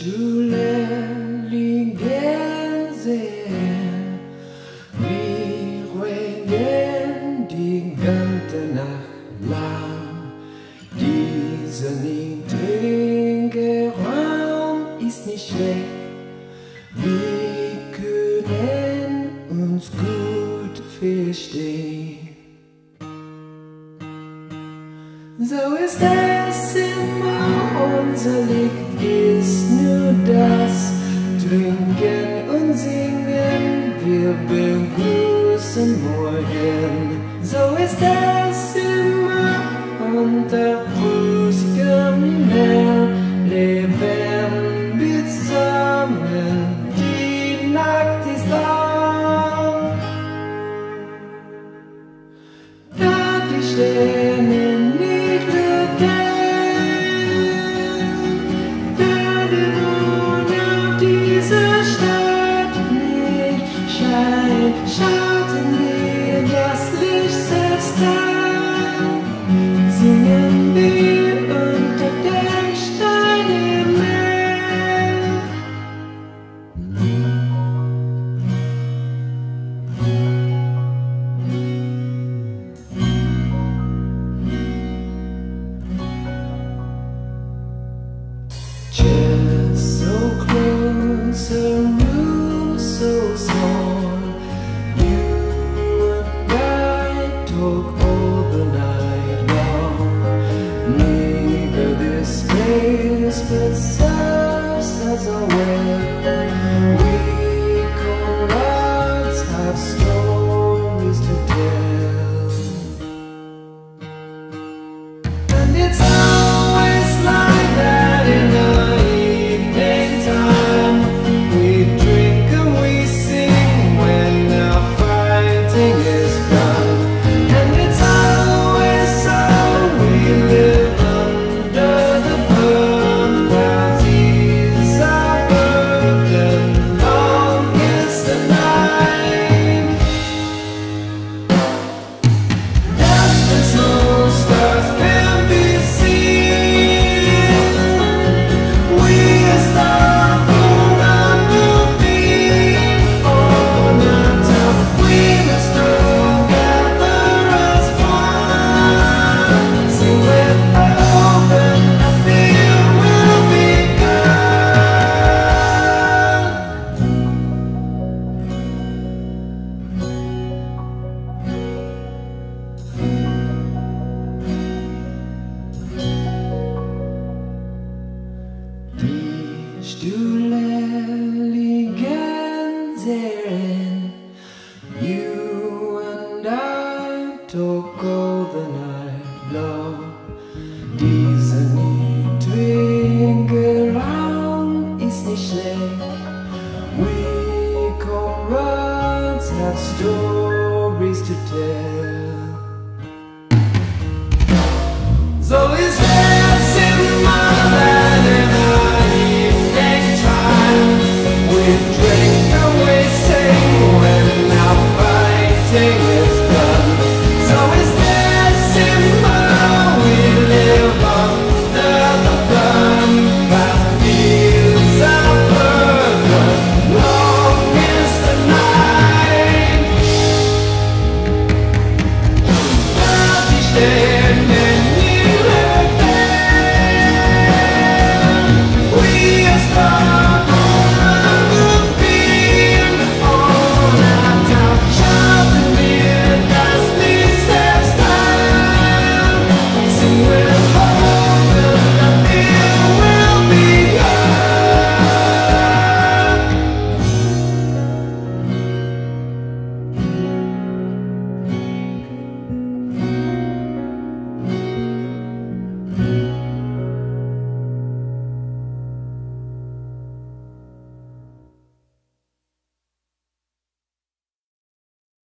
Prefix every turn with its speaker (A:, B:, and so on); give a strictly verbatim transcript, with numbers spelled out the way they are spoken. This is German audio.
A: Stunden liegen sehen, wir ruhen die ganze Nacht lang. Dieser niedrige Raum ist nicht schlecht, wir können uns gut verstehen. So ist es immer, unser Licht ist nur das Trinken und Singen, wir begrüßen morgen. So ist es immer, unter ruhigem Himmel leben wir zusammen, die Nacht ist lang. Da die Sterne schauten wir das Licht selbst an, singen wir unter dem Sternenhimmel. Just so close, a room so small, talk all the night long. Neither this space but serves as a well. We comrades have stories to tell, and it's always like that in the evening time. We drink and we sing when our fighting is done. Stunden liegen sehen, you and I talk all the night long. Dieser niedrige Raum ist nicht schlecht, we comrades have stories to tell.